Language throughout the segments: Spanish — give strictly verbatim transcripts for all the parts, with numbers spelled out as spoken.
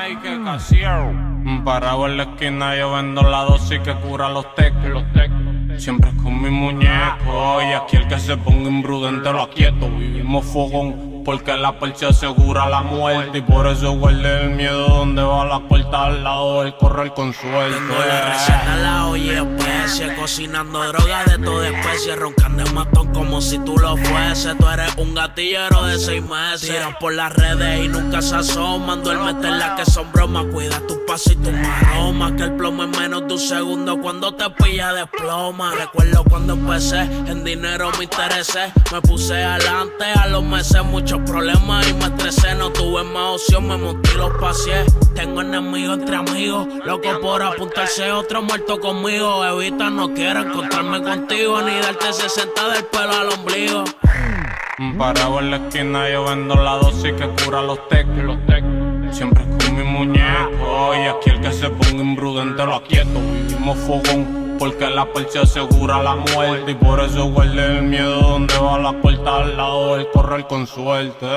Mike Casiero. Parado en la esquina yo vendo la dosis que cura los tecos. Siempre con mi muñeco. Y aquí el que se ponga imprudente lo aquieto. Vivimos fogón porque la percha asegura la muerte. Y por eso guardé el miedo donde va la puerta al lado del correr con suerte. Tengo la receta, la oye especie, cocinando droga de toda especie, roncando en matón como si tú lo fuese. Tú eres un gatillero de seis meses. Tiran por las redes y nunca se asoman. Duérmete en la que son bromas. Cuida tus pasos y tus maromas, que el plomo en menos de un segundo cuando te pilla de ploma. Recuerdo cuando empecé, en dinero me interesé. Me puse adelante, a los meses muchos problemas y me estresé. No tuve más opción, me monté y los pasé. Tengo enemigos entre amigos, loco por apuntarse, otro muerto conmigo. Evita, no quiero encontrarme contigo, ni darte sesenta del pelo al ombligo. Parado en la esquina yo vendo la dosis que cura los tecos. Siempre con mi muñeco. Y aquí el que se ponga imprudente lo aquieto. Vivimos fogón porque la percha asegura la muerte. Y por eso guardé el miedo donde va la puerta al lado del correr con suerte.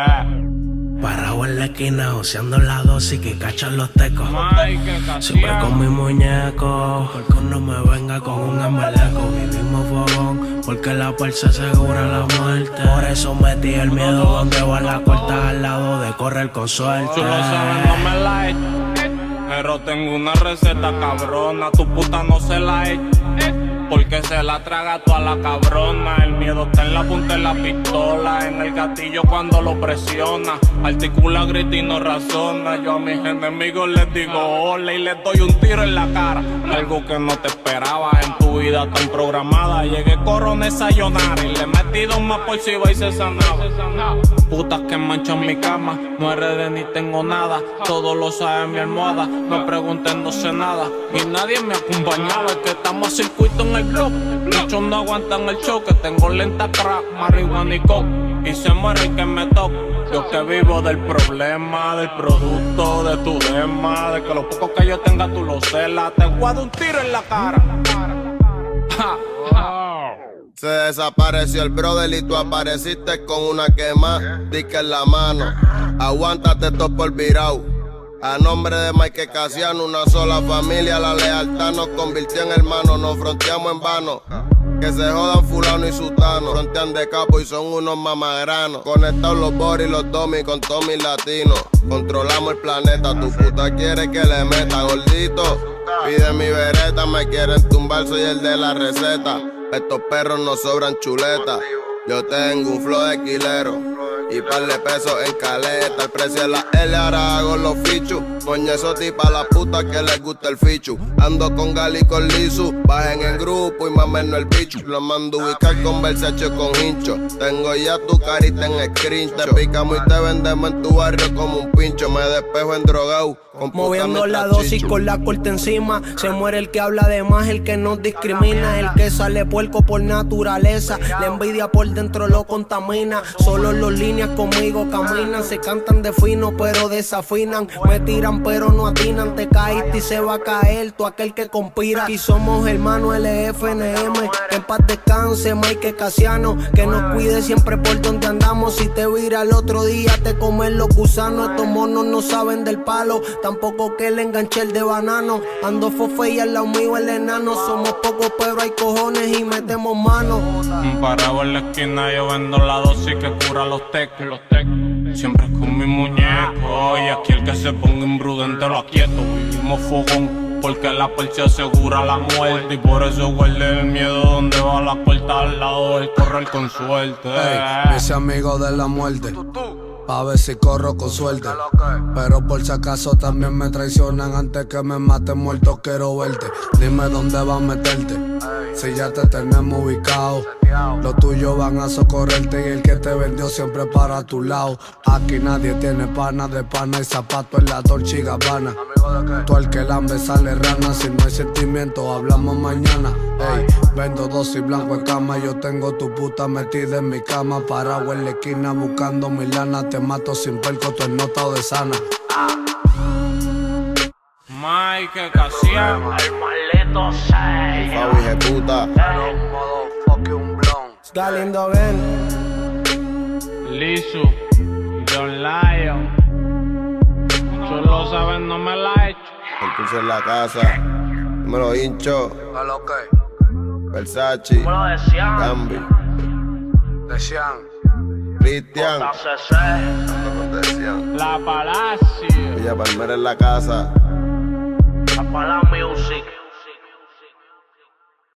Parado en la esquina, joseando la dosis que cachan los tecos. Siempre con mi muñeco, porque no me venga con un embeleco. Vivimos fogón, porque la percha asegura la muerte. Por eso metí el miedo donde va la puerta al lado de correr con suerte. Tú lo sabes, no me la he hecho, pero tengo una receta cabrona. Tu puta no se la he hecho, porque se la traga toda la cabrona. El miedo está en la punta de la pistola, en el gatillo cuando lo presiona. Articula, grita y no razona. Yo a mis enemigos les digo hola y les doy un tiro en la cara. Algo que no te esperaba en tu vida tan programada. Llegué corona sayonara y le metí dos más por si iba y se sanaba. Putas que manchan mi cama, no heredé ni tengo nada. Todo lo sabe mi almohada, no pregunten, no sé nada. Y nadie me acompañaba, es que estamos a circuito en el blog. Muchos no aguantan el choque, tengo lenta crack, marihuana y coke. Y se muere el que me toca. Yo que vivo del problema, del producto, de tu dema. De que lo poco que yo tenga tú lo celas. Te guardo un tiro en la cara. Ja, ja. Se desapareció el brother y tú apareciste con una quema. Dique en la mano, aguántate todo por virao. A nombre de Mike Casiano, una sola familia, la lealtad nos convirtió en hermanos. Nos fronteamos en vano, que se jodan fulano y sutano. Frontean de capo y son unos mamagranos. Conectados los boris, los domis con todos mis latinos. Controlamos el planeta, tu puta quiere que le meta gordito. Pide mi vereta, me quieren tumbar, soy el de la receta. Estos perros no sobran chuletas. Yo tengo un flow de quilero y par de pesos en caleta. El precio de la L, ahora hago los fichus. Coño, esos tipas la puta que les gusta el fichu. Ando con Gali y con Lisu, bajen en grupo y mamen el bicho. Lo mando ubicar con Versace con hincho. Tengo ya tu carita en screen. Te picamos y te vendemos en tu barrio como un pincho. Me despejo en drogao, moviendo la dosis con la corte encima. Se muere el que habla de más, el que nos discrimina. El que sale puerco por naturaleza. La envidia por dentro lo contamina. Solo los líneas conmigo caminan. Se cantan de fino pero desafinan. Me tiran pero no atinan. Te caíste y se va a caer tú aquel que conspira. Aquí somos hermanos L F N M. Que en paz descanse Mike Casiano. Que nos cuide siempre por donde andamos. Si te vira el otro día te comen los gusanos. Estos monos no saben del palo, tampoco que le enganché el de banano. Ando fofe y al lado mío el enano. Somos pocos pero hay cojones y metemos manos. Parado en la esquina yo vendo la dosis que cura los tecos. Siempre con mi muñeco. Y aquí el que se ponga imprudente lo aquieto. Vivimos fogón porque la percha asegura la muerte. Y por eso guardé el miedo donde va la puerta al lado del correr con suerte. Ey, ese amigo de la muerte, pa' ver si corro con suerte. Pero por si acaso también me traicionan. Antes que me maten muerto quiero verte. Dime dónde vas a meterte, si ya te tenemos ubicado. Los tuyos van a socorrerte y el que te vendió siempre para tu lado. Aquí nadie tiene pana de pana y zapato en la Dolce y Gabbana. Tú el que lambe sale rana. Si no hay sentimiento hablamos mañana. Ey, vendo dosis blanco en cama. Yo tengo tu puta metida en mi cama. Parado en la esquina buscando mi lana. Te mato sin perco, tú notado de sana. Mike Casiano, El maldito seis. Fabi ejecuta. Galindo Ben, Lisu, John Lion. Muchos lo sabes, no me la he hecho. El pulso en la casa. Me lo hincho. A lo que. Versace. Gambi. Decían. Cristian. La Palacio. Villa Palmera en la casa. La Pala Music.